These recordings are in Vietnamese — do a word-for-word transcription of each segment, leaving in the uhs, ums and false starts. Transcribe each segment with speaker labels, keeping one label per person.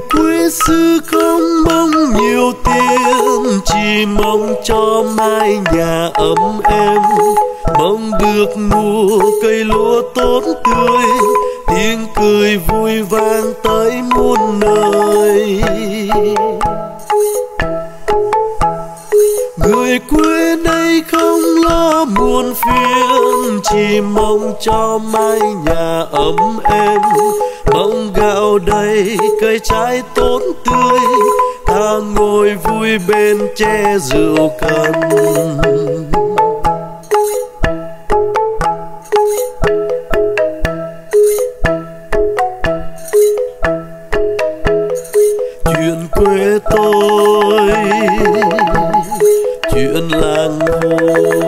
Speaker 1: quê xưa không mong nhiều tiền, chỉ mong cho mái nhà ấm êm, mong được mùa cây lúa tốt tươi, tiếng cười vui vang tới muôn nơi. Người quê đây không lo buồn phiền, chỉ mong cho mái nhà ấm êm, mong gạo đầy cây trái tốt tươi, ta ngồi vui bên tre rượu cần. Chuyện quê tôi, chuyện làng hồ,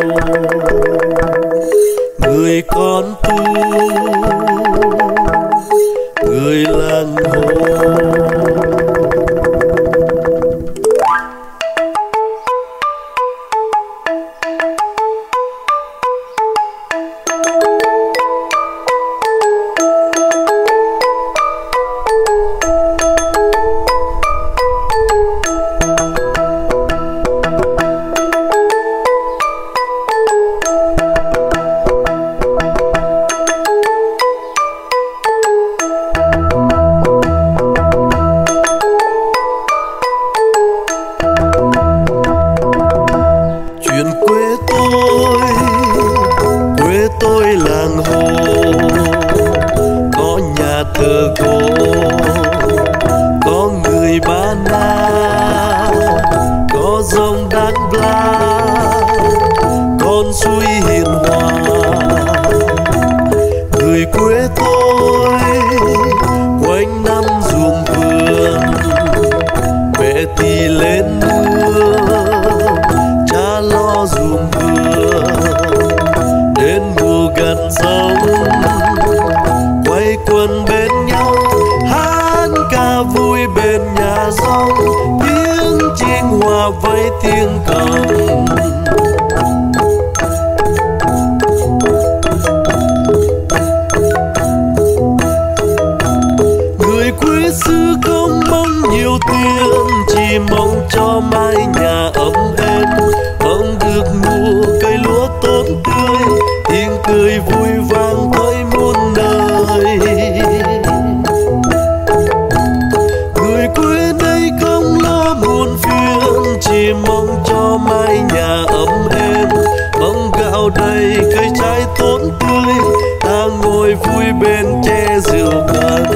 Speaker 1: người con tu, người làng hồ. Làng hồ có nhà thờ cổ, có người ba na, có dòng đàn bla, con suối hiền hòa. Người quê tôi quanh năm ruộng vườn, mẹ thì lên mưa, cha lo ruộng vườn. Đến mùa gần sông quay quần bên nhau, hát ca vui bên nhà rông, tiếng chinh hòa với tiếng cồng. Người quê xưa không mong nhiều tiền, chỉ mong cho mái nhà ấm êm, mong được mùa cây lúa tốt tươi, tiếng cười vui vang tới muôn nơi. Người quê đây không lo buồn phiền, chỉ mong cho mái nhà ấm êm, mong gạo đầy cây trái tốt tươi, ta ngồi vui bên tre rượu cần.